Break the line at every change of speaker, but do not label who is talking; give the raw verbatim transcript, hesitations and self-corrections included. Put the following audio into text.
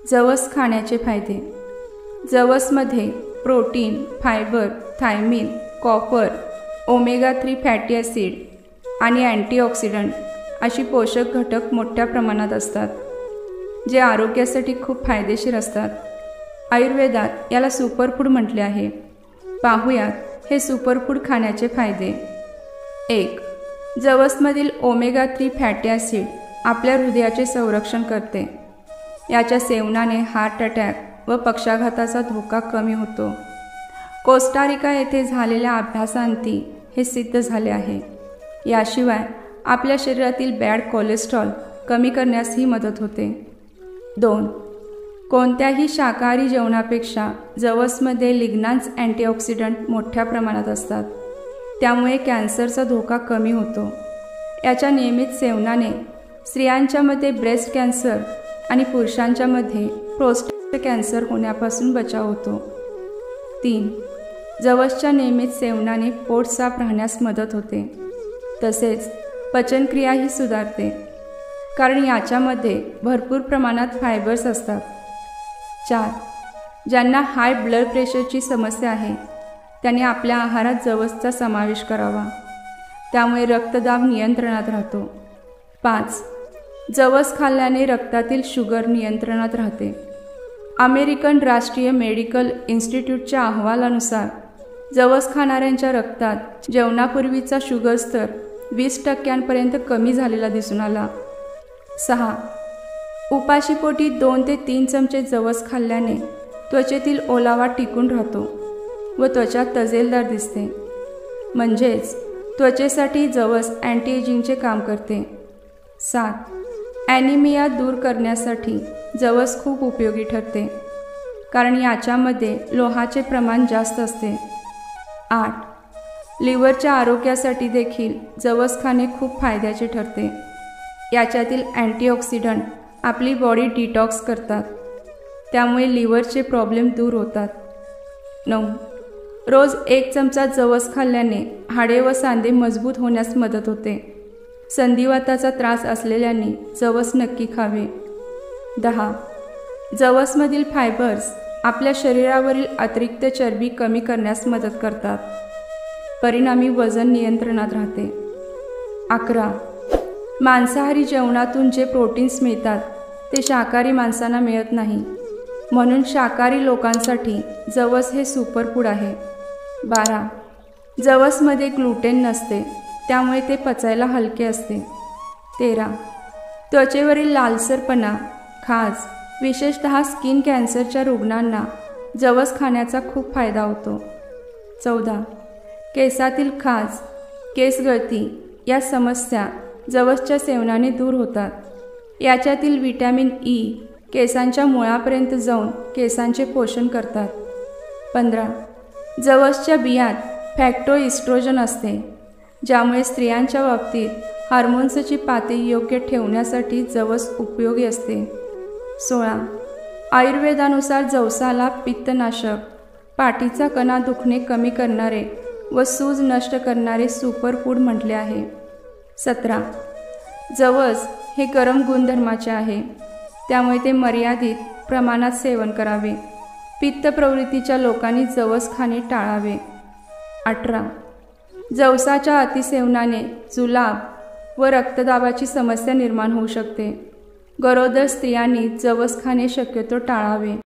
जवस खाण्याचे फायदे। जवसमध्ये protein, fibre, thiamine, copper, omega three fatty acid आणि अँटीऑक्सिडंट अशी पोषक घटक मोठ्या प्रमाणात असतात, जे आरोग्यासाठी खूप फायदेशीर असतात। आयुर्वेदात याला सुपरफूड म्हटले आहे। पाहूयात हे सुपरफूड खाण्याचे फायदे। एक, जवसमधील ओमेगा थ्री फॅटी ॲसिड आपल्या हृदयाचे संरक्षण करते। याच्या सेवनाने हार्ट अटॅक व पक्षाघाताचा धोका कमी होतो। कोस्टारिका येथे झालेल्या अभ्यासांती हे सिद्ध झाले आहे। याशिवाय आपल्या शरीरातील बॅड कोलेस्ट्रॉल कमी करण्यासही मदत होते। दोन, कोणत्याही शाकाहारी जेवणापेक्षा जवसमध्ये लिग्नांस अँटीऑक्सिडंट मोठ्या प्रमाणात असतात, त्यामुळे कॅन्सरचा धोका कमी होतो। याच्या नियमित सेवनाने स्त्रियांच्यामध्ये ब्रेस्ट कॅन्सर आणि पुरुषांच्यामध्ये प्रोस्टेट कॅन्सर होण्यापासून बचाव होतो। तीन, जवसच्या नियमित सेवनाने पोट साफ राहण्यास मदत होते, तसेच पचनक्रियाही सुधारते, कारण याच्यामध्ये भरपूर प्रमाणात फायबर्स असतात। चार, ज्यांना हाय ब्लड प्रेशरची समस्या आहे त्यांनी आपल्या आहारात जवसचा समावेश करावा, त्यामुळे रक्तदाब नियंत्रणात राहतो। पाच, जवस खाल्ल्याने रक्तातील शुगर नियंत्रणात राहते। अमेरिकन राष्ट्रीय मेडिकल इन्स्टिट्यूटच्या अहवालानुसार जवस खाणाऱ्यांच्या रक्तात जेवणापूर्वीचा शुगर स्तर वीस टक्क्यांपर्यंत कमी झालेला दिसून आला। सहा, उपाशीपोटी दोन ते तीन चमचे जवस खाल्ल्याने त्वचेतील ओलावा टिकून राहतो व त्वचा तजेलदार दिसते, म्हणजेच त्वचेसाठी जवस अँटी एजिंगचे काम करते। सात, ॲनिमिया दूर करण्यासाठी जवस खूप उपयोगी ठरते, कारण याच्यामध्ये लोहाचे प्रमाण जास्त असते। आठ, लिव्हरच्या आरोग्यासाठी देखील जवस खाणे खूप फायद्याचे ठरते। याच्यातील अँटीऑक्सिडंट आपली बॉडी डिटॉक्स करतात, त्यामुळे लिव्हरचे प्रॉब्लेम दूर होतात। नऊ, रोज एक चमचा जवस खाल्ल्याने हाडे व सांधे मजबूत होण्यास मदत होते। संधिवाताचा त्रास असलेल्यांनी जवस नक्की खावे। दहा, जवसमधील फायबर्स आपल्या शरीरावरील अतिरिक्त चरबी कमी करण्यास मदत करतात, परिणामी वजन नियंत्रणात राहते। अकरा, मांसाहारी जेवणातून जे प्रोटीन्स मिळतात ते शाकाहारी माणसांना मिळत नाही, म्हणून शाकाहारी लोकांसाठी जवस हे सुपरफूड आहे। बारा, जवसमध्ये ग्लुटेन नसते, त्यामुळे ते पचायला हलके असते। तेरा, त्वचेवरील लालसरपणा, खाज, विशेषतः स्किन कॅन्सरच्या रुग्णांना जवस खाण्याचा खूप फायदा होतो। चौदा, केसातील खाज, केस गळती या समस्या जवसच्या सेवनाने दूर होतात। याच्यातील व्हिटॅमिन ई केसांच्या मुळापर्यंत जाऊन केसांचे पोषण करतात। पंधरा, जवसच्या बियात फॅक्टोइस्ट्रोजन असते, ज्यामुळे स्त्रियांच्या बाबतीत हार्मोन्सची पातळी योग्य ठेवण्यासाठी जवस उपयोगी असते। सोळा, आयुर्वेदानुसार जवसाला पित्तनाशक, पाठीचा कणा दुखणे कमी करणारे व सूज नष्ट करणारे सुपरफूड म्हटले आहे। सतरा, जवस हे गरम गुणधर्माचे आहे, त्यामुळे ते मर्यादित प्रमाणात सेवन करावे। पित्त प्रवृत्तीच्या लोकांनी जवस खाणे टाळावे। अठरा, जवसाच्या अतिसेवनाने जुलाब व रक्तदाबाची समस्या निर्माण होऊ शकते। गरोदर स्त्रियांनी जवस खाणे शक्यतो टाळावे।